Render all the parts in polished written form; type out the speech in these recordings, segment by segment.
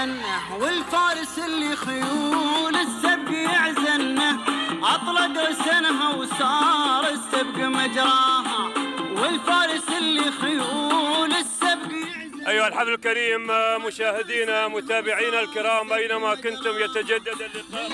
يعزنه، والفارس اللي خيول السبق يعزنه، اطلق سنها وصار السبق مجراها، والفارس اللي خيول السبق يعزنه. أيها الحفل الكريم مشاهدينا متابعينا الكرام أينما كنتم يتجدد اللقاء.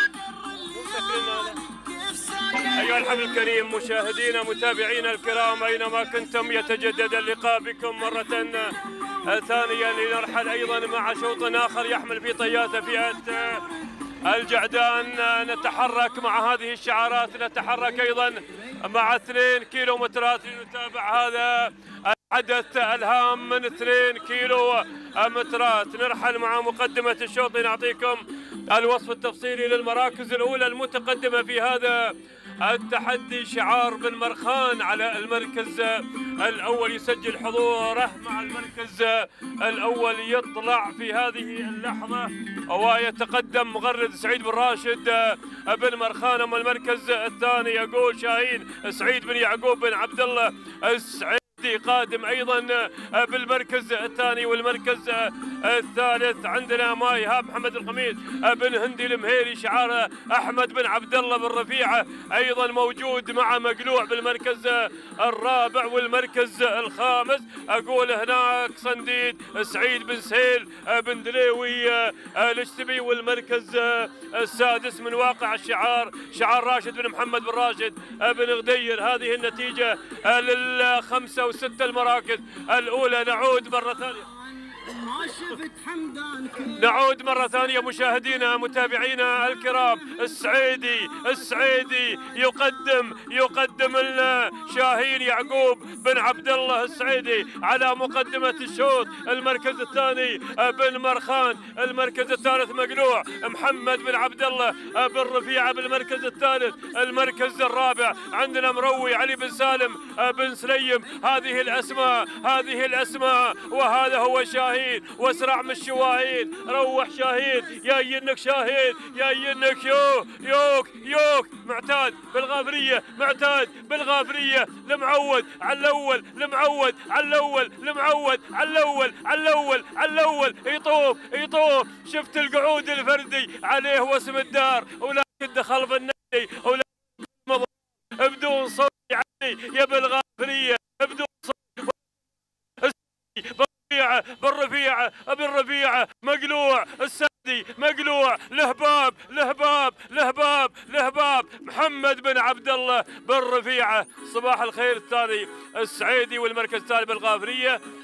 أيها الحفل الكريم مشاهدينا متابعينا الكرام أينما كنتم يتجدد اللقاء بكم مرة ثانية لنرحل أيضا مع شوط آخر يحمل في طياته فئة الجعدان. نتحرك مع هذه الشعارات، نتحرك أيضا مع 2 كيلومترات لنتابع هذا الحدث الهام من 2 كيلومترات. نرحل مع مقدمة الشوط نعطيكم الوصف التفصيلي للمراكز الأولى المتقدمة في هذا التحدي. شعار بن مرخان على المركز الأول يسجل حضوره مع المركز الأول، يطلع في هذه اللحظة ويتقدم مغرد سعيد بن راشد بن مرخان. أما المركز الثاني يقول شاهين سعيد بن يعقوب بن عبد الله السعيد قادم ايضا بالمركز الثاني. والمركز الثالث عندنا ما ايهاب محمد الخميس بن هندي المهيري، شعار احمد بن عبد الله بن رفيعه ايضا موجود مع مقلوع بالمركز الرابع. والمركز الخامس اقول هناك صنديد سعيد بن سهيل بن دليوي الاشتبي. والمركز السادس من واقع الشعار شعار راشد بن محمد بن راشد بن غدير. هذه النتيجه لل5 و6 المراكز الأولى. نعود مرة ثانية مشاهدينا متابعينا الكرام. السعيدي يقدم شاهين يعقوب بن عبد الله السعيدي على مقدمة الشوط. المركز الثاني بن مرخان، المركز الثالث مقلوع محمد بن عبد الله بن رفيعة بالمركز الثالث. المركز الرابع عندنا مروي علي بن سالم بن سليم. هذه الأسماء وهذا هو شاهين. واسرع من الشواهين، روح شاهين يا ينك شاهين يا ينك يوك معتاد بالغافرية لمعود على الأول يطوف شفت القعود الفردي عليه واسم الدار، ولكن دخل في النادي بدون صوت علي يا بالغافرية بدون صوت. بالرفيعة مقلوع السادي مقلوع لهباب محمد بن عبد الله بن رفيعة. صباح الخير الثاني السعيدي، والمركز الثاني بالغافرية